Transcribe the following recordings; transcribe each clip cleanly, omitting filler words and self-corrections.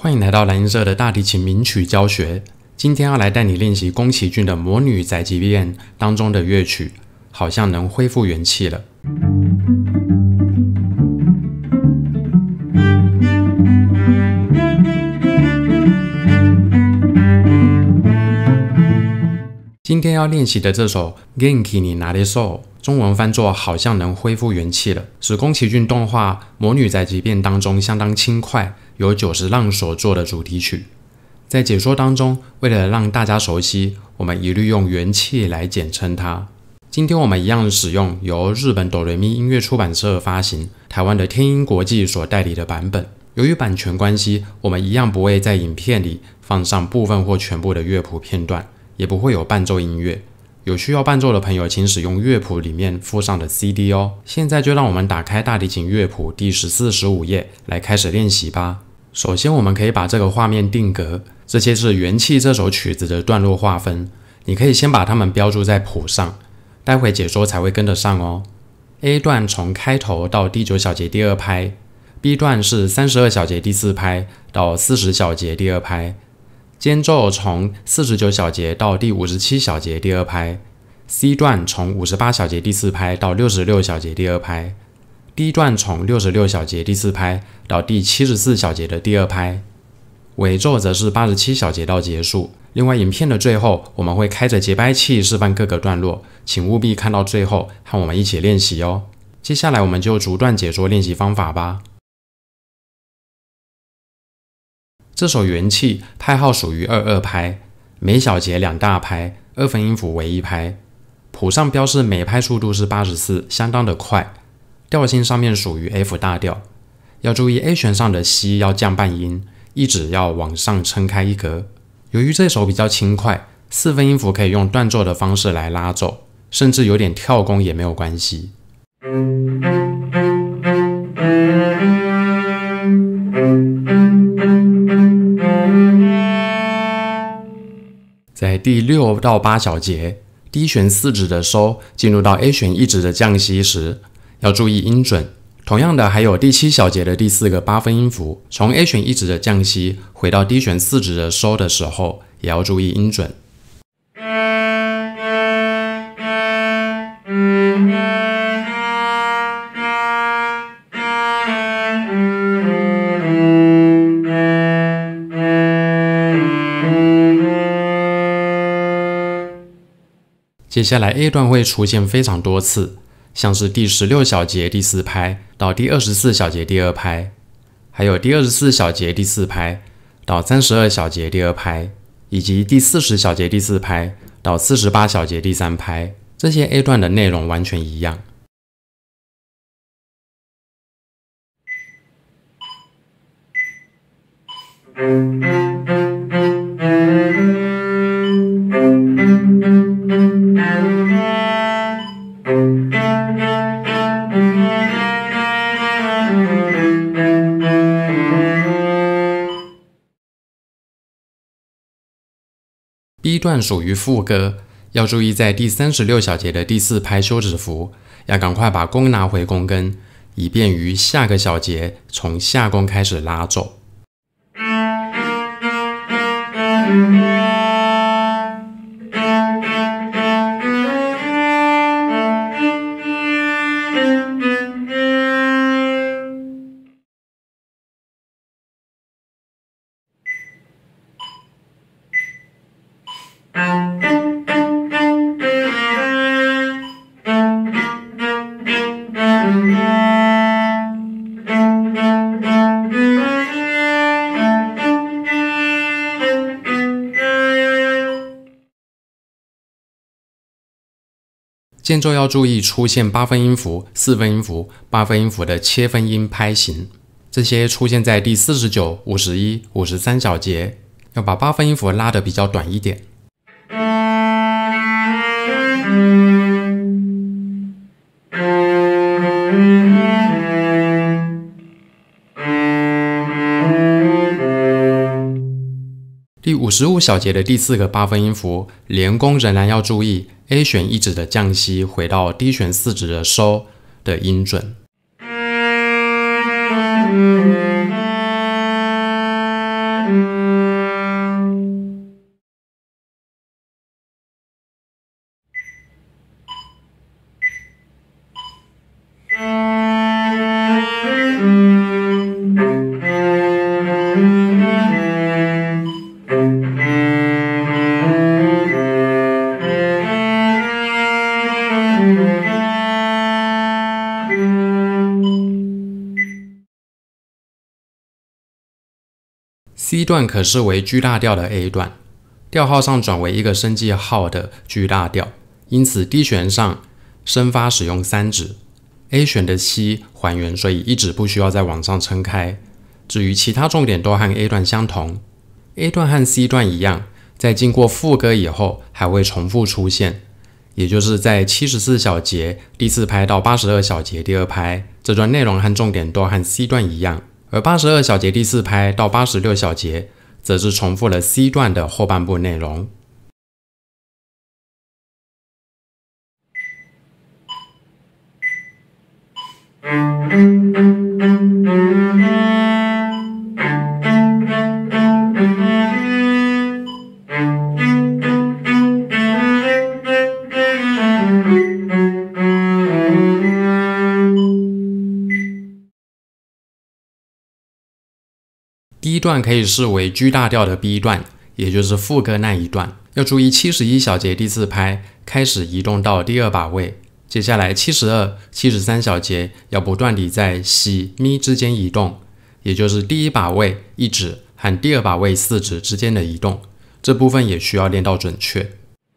欢迎来到蓝音社的大提琴名曲教学。今天要来带你练习宫崎骏的《魔女宅急便》当中的乐曲，好像能恢复元气了。今天要练习的这首 Genki ni Nareso， 中文翻作好像能恢复元气了，是宫崎骏动画《魔女宅急便》当中相当轻快，由久石让所做的主题曲。在解说当中，为了让大家熟悉，我们一律用元气来简称它。今天我们一样使用由日本哆瑞咪音乐出版社发行、台湾的天音国际所代理的版本。由于版权关系，我们一样不会在影片里放上部分或全部的乐谱片段，也不会有伴奏音乐。有需要伴奏的朋友，请使用乐谱里面附上的 CD 哦。现在就让我们打开大提琴乐谱第14、15页来开始练习吧。首先我们可以把这个画面定格，这些是元气这首曲子的段落划分，你可以先把它们标注在谱上，待会解说才会跟得上哦。A 段从开头到第9小节第2拍， B 段是32小节第4拍到40小节第2拍，间奏从49小节到第57小节第2拍， C 段从58小节第4拍到66小节第2拍， D 段从66小节第4拍到第74小节的第2拍，尾奏则是87小节到结束。另外影片的最后我们会开着节拍器示范各个段落，请务必看到最后和我们一起练习哦。接下来我们就逐段解说练习方法吧。这首元气拍号属于2/2拍，每小节2大拍，2分音符为1拍。谱上标示每拍速度是84，相当的快。调性上面属于 F 大调，要注意 A 弦上的 C 要降半音，一指要往上撑开一格。由于这首比较轻快，4分音符可以用断奏的方式来拉奏，甚至有点跳弓也没有关系。在第6到8小节，D 弦4指的收进入到 A 弦1指的降西时，要注意音准。同样的，还有第7小节的第4个8分音符，从 A 弦1指的降西回到 D 弦4指的收的时候，也要注意音准。接下来 A 段会出现非常多次，像是第16小节第4拍到第24小节第2拍，还有第24小节第4拍到32小节第2拍，以及第40小节第4拍到48小节第3拍。这些 A 段的内容完全一样。B 段属于副歌，要注意在第36小节的第4拍休止符，要赶快把弓拿回弓根，以便于下个小节从下弓开始拉奏。间奏要注意出现8分音符、4分音符、8分音符的切分音拍型，这些出现在第49、51、53小节，要把8分音符拉得比较短一点。第55小节的第4个8分音符，连弓仍然要注意 A 弦1指的降西回到 D 弦4指的收的音准。 C 段可视为 G 大调的 A 段，调号上转为一个升记号的 G 大调，因此 D 弦上升发使用3指 ，A 弦的 C 还原，所以1指不需要再往上撑开。至于其他重点都和 A 段相同 ，A 段和 C 段一样，在经过副歌以后还会重复出现，也就是在74小节第4拍到82小节第2拍，这段内容和重点都和 C 段一样。而82小节第4拍到86小节，则是重复了 C 段的后半部内容。D 段可以视为 G 大调的 B 段，也就是副歌那一段。要注意71小节第4拍开始移动到第2把位，接下来72、73小节要不断地在西、咪之间移动，也就是第1把位1指和第2把位4指之间的移动。这部分也需要练到准确。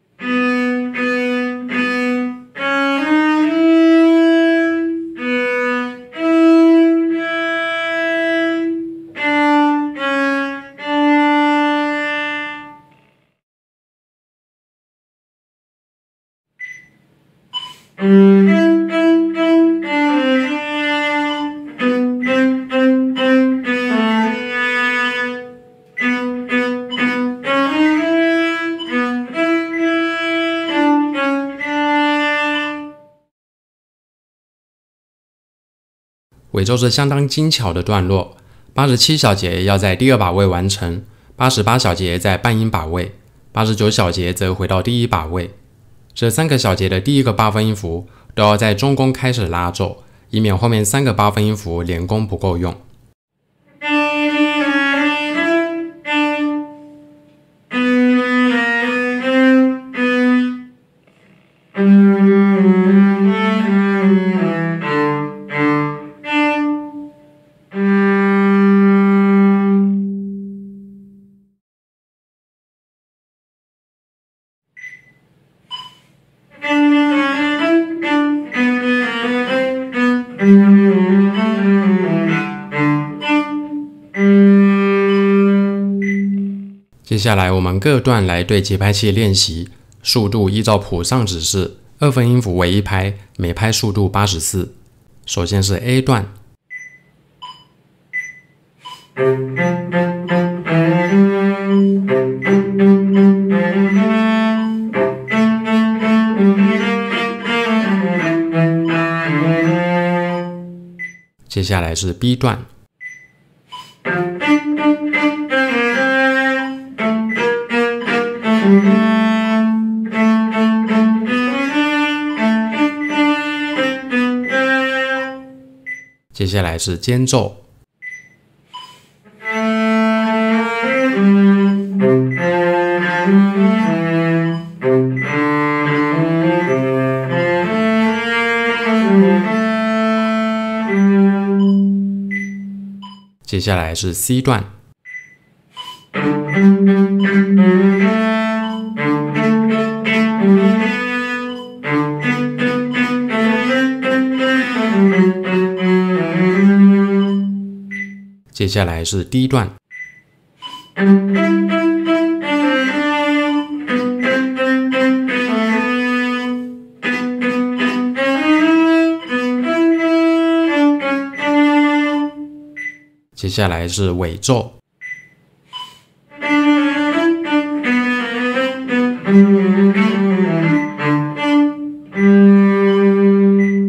尾奏是相当精巧的段落，87小节要在第2把位完成，88小节在半音把位，89小节则回到第1把位。这3个小节的第1个8分音符都要在中宫开始拉奏，以免后面3个8分音符连弓不够用。接下来我们各段来对节拍器练习，速度依照谱上指示，2分音符为1拍，每拍速度84。首先是 A 段，接下来是 B 段，接下来是间奏，接下来是 C 段，接下来是 D 段，接下来是尾奏，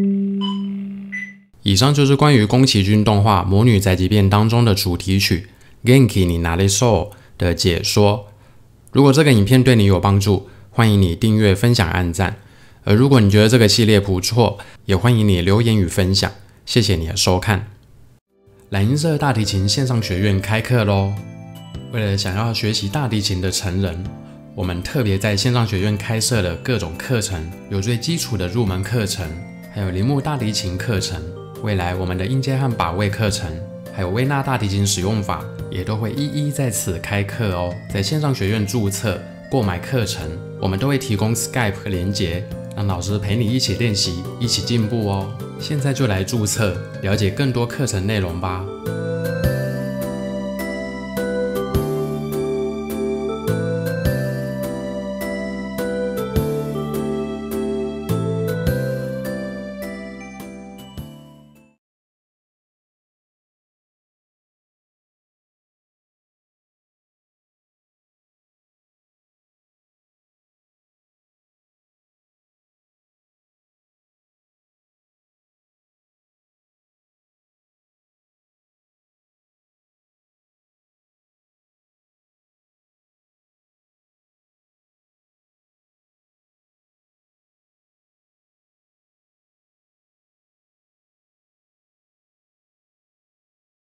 以上就是关于宫崎骏动画《魔女宅急便》当中的主题曲 Genki ni nareso 的解说。如果这个影片对你有帮助，欢迎你订阅、分享、按赞。而如果你觉得这个系列不错，也欢迎你留言与分享。谢谢你的收看。蓝音社大提琴线上学院开课咯！为了想要学习大提琴的成人，我们特别在线上学院开设了各种课程，有最基础的入门课程，还有铃木大提琴课程。未来我们的音阶和把位课程，还有维纳大提琴使用法，也都会一一在此开课哦。在线上学院注册、购买课程，我们都会提供 Skype 连结，让老师陪你一起练习，一起进步哦。现在就来注册，了解更多课程内容吧。